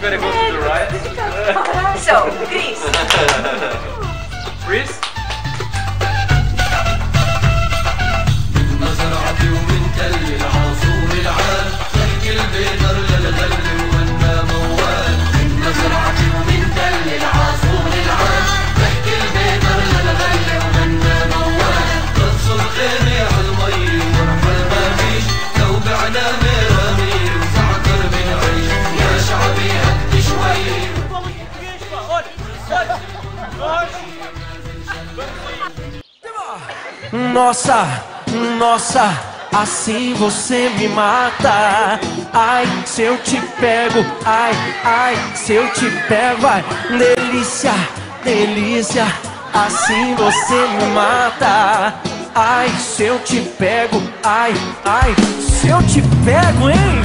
gotta go to the right. So, Chris. Chris? Nossa, nossa, assim você me mata. Ai, se eu te pego, ai, ai, se eu te pego, vai. Delícia, delícia, assim você me mata. Ai, se eu te pego, ai, ai, se eu te pego, hein?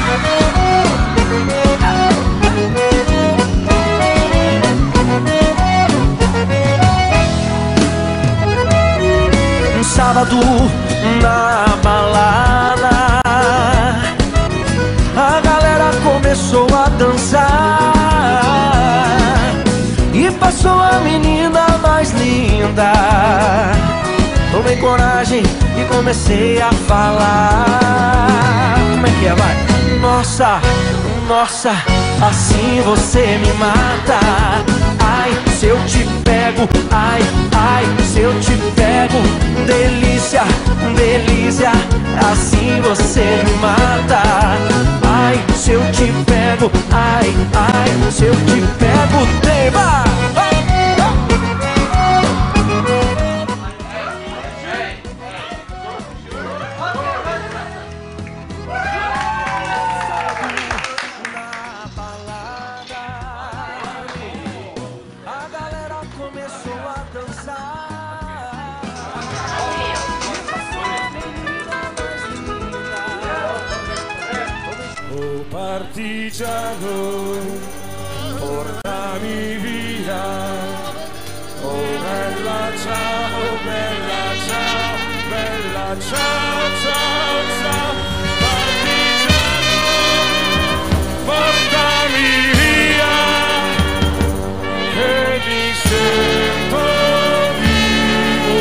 Sábado na balada, a galera começou a dançar e passou a menina mais linda. Tomei coragem e comecei a falar. Como é que é, vai? Nossa, nossa, assim você me mata. Ai, se eu te pego, ai, ai, se eu te pego. Delícia, delícia, assim você me mata. Ai, se eu te pego, ai, ai, se eu te pego, tema. Partigiano, portami via. Oh bella ciao, bella ciao, bella ciao, ciao, ciao. Partigiano, portami via, che mi sento vivo.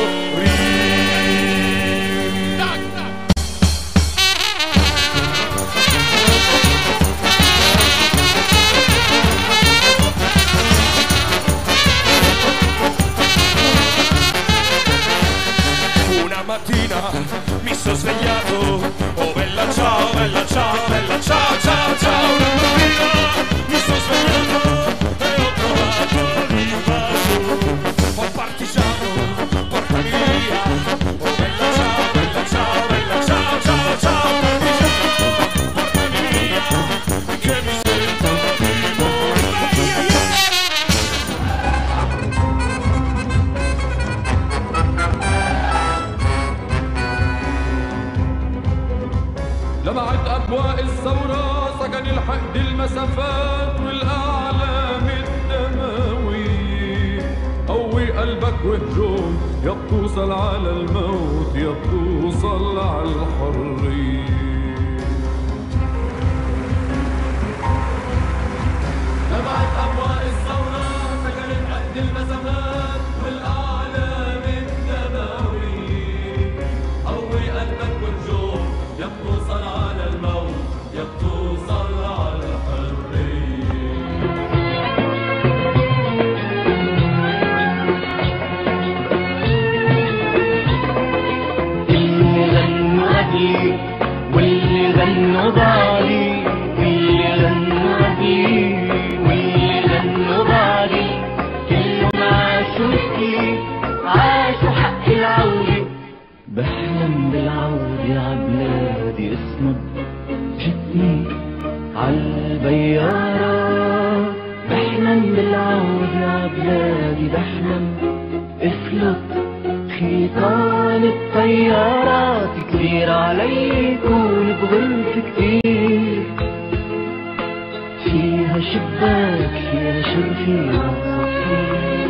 Mattina mi sono svegliato, oh bella ciao, bella ciao, bella ciao, ciao, ciao. Una mattina mi sono svegliato e ho trovato l'invaso. Oh partigiano, portami via, oh bella ciao, bella ciao, bella ciao, ciao, ciao. Partigiano, portami via, che mi sento vivo. لمعت أبواء الثورة سكن الحقد المسافات والأعلام الدموي. قوي قلبك وهجوم يا بتوصل على الموت يا بتوصل على الحرية. لمعت أبواء الثورة سكن الحقد المسافات والأعلام الدموي. قوي قلبك وهجوم يا بتوصل على الموت يا بتوصل على الحرية. اللي غنوا أهلي واللي غنوا ضالي واللي غنوا أهلي واللي غنوا ضالي كلهم عاشوا مثلي عاشوا حق العودة. بحلم بالعودة عبلادي اسمك جتني عالبيارة. بحلم بالعودة عبلادي بحلم افلت خيطان الطيارات. كتير علي يكون بغرفة كتير فيها شباك فيها شرفية صفير.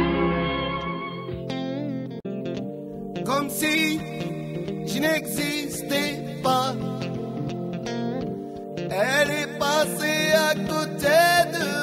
Comme si je n'existais pas. Elle est passée à à côté de